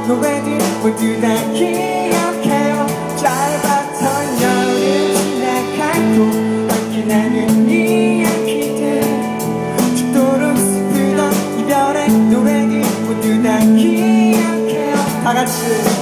노래들 모두 다 기억해요. 짧았던 여름 지나가고 함께 나눈 이야기들, 죽도록 슬프던 이별의 노래들 모두 다 기억해요. 다같이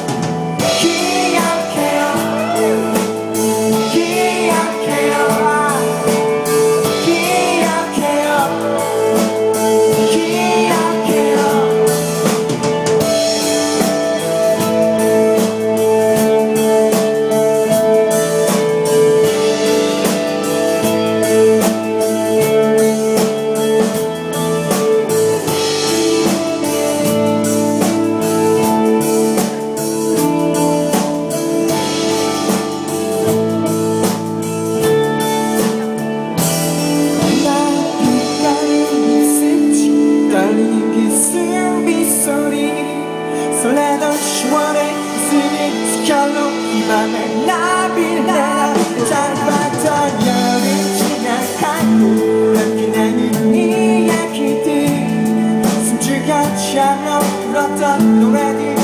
설레던 10월의 이슬이 스칼로 이 밤에 나비라. 짧았던 여름 지나가고 함께 나눈 이야기들, 숨줄같이 하며 불었던 노래들